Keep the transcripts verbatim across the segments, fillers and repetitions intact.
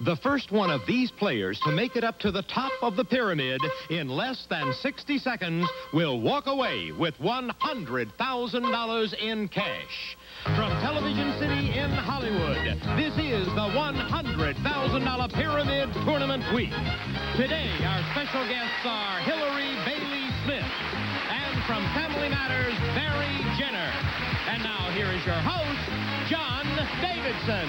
The first one of these players to make it up to the top of the pyramid in less than sixty seconds will walk away with one hundred thousand dollars in cash. From Television City in Hollywood, this is the one hundred thousand dollar Pyramid Tournament Week. Today, our special guests are Hillary Bailey Smith and from Family Matters, Barry Jenner. And now, here is your host, John Davidson.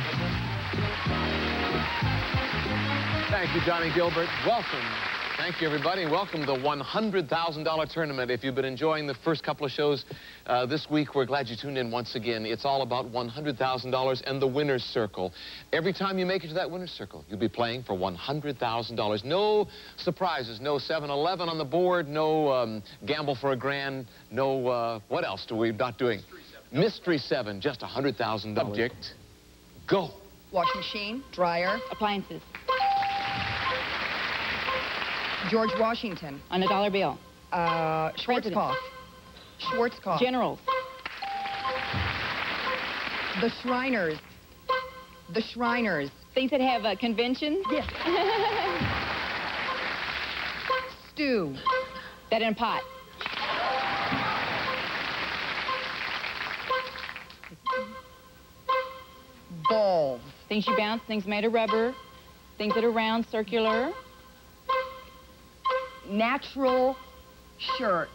Thank you, Johnny Gilbert. Welcome. Thank you, everybody. Welcome to the one hundred thousand dollar tournament. If you've been enjoying the first couple of shows uh, this week, we're glad you tuned in once again. It's all about one hundred thousand dollars and the winner's circle. Every time you make it to that winner's circle, you'll be playing for one hundred thousand dollars. No surprises, no seven eleven on the board, no um, gamble for a grand, no, uh, what else do we not doing? Mystery seven, just one hundred thousand dollars. Subject, go. Washing machine, dryer, Appliances. George Washington, On a dollar bill. uh, Schwarzkopf, Schwarzkopf, Generals. the Shriners, the Shriners, Things that have uh, conventions. yes, stew, That in a pot. balls, Things you bounce, things made of rubber. Things that are round, circular. natural shirts,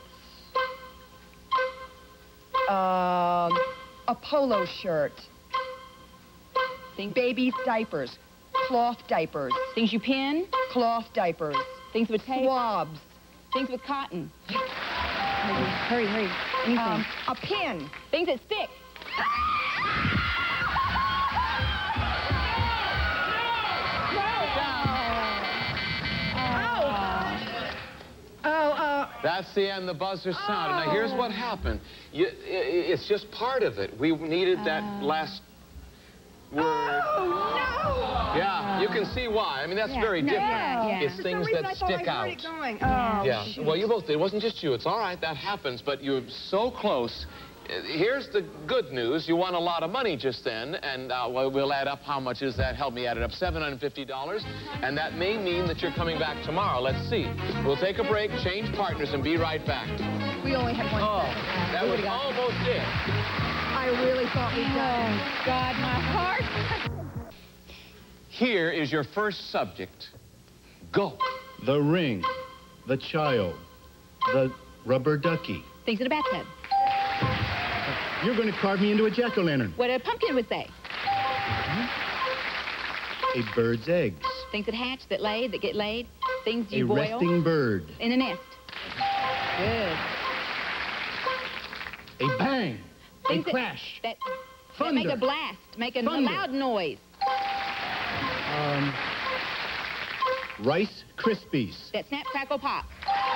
um, a polo shirt, Things, baby's diapers, cloth diapers, things you pin. cloth diapers, Things with tape. swabs, Things with cotton. Hurry, hurry. Anything. um, a pin, Things that stick. oh, uh, That's the end. The buzzer sounded. Now, here's what happened. You, i- i- it's just part of it. We needed that last word. oh, Yeah, you can see why. I mean, that's Yeah, very no, different. yeah, yeah. It's For things some reason, that I thought stick I out. heard it going. Oh, Yeah, shoot. well, you both did. It wasn't just you. It's all right. That happens. But you're so close. Uh, Here's the good news. You won a lot of money just then, and uh, well, we'll add up how much is that. Help me add it up. seven hundred fifty dollars, and that may mean that you're coming back tomorrow. Let's see. We'll take a break, change partners, and be right back. We only had one. Oh, second. that was almost it. I really thought we'd done it. Oh, God, my heart. Here is your first subject. Go. The ring, the child, the rubber ducky. Things in a bathtub. You're going to carve me into a jack-o'-lantern. What a pumpkin would say. A bird's eggs. Things that hatch, that lay, that get laid. Things A you boil. resting bird. In a nest. Good. A bang. Things a crash. That, that, that Thunder. make a blast, make a, a Thunder. loud noise. Um, Rice Krispies. That snap, crackle, pop.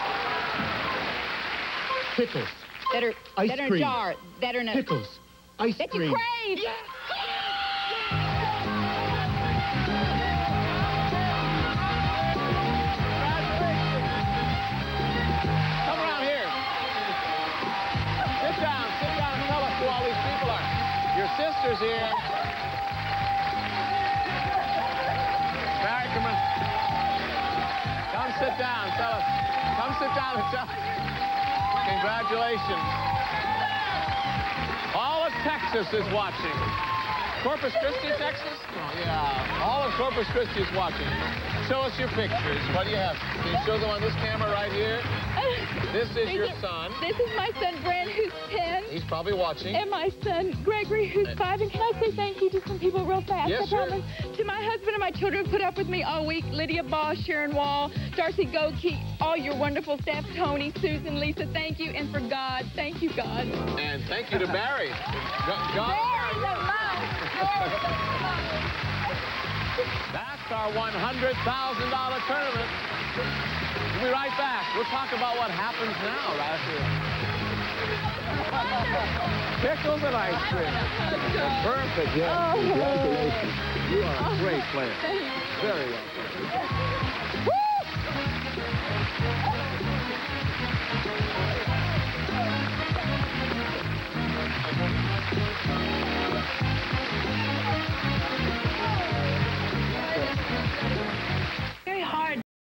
Pickles. That are Ice that are in a cream. jar. That are in a Pickles. Ice that cream. you crave. Come around here. Sit down. Sit down and tell us who all these people are. Your sister's here. Barry, come on. Come sit down. Tell us. Come sit down and tell us. Congratulations. All of Texas is watching. Corpus Christi, Texas? Oh, yeah. All of Corpus Christi is watching. Show us your pictures. What do you have? Can you show them on this camera right here? This is your son. This is my son, Brent, who's ten. He's probably watching. And my son, Gregory, who's five. And can I say thank you to some people real fast? Yes, I sure. promise. To my husband and my children who put up with me all week. Lydia Boss, Sharon Wall, Darcy Goldkey, all your wonderful staff, Tony, Susan, Lisa, thank you. And for God, thank you, God. And thank you to Barry. Go- go- Very love. That's our one hundred thousand dollar tournament. We'll be right back. We'll talk about what happens now right here. Pickles and ice cream. Perfect, yeah. Congratulations. You are a great player. Very well played.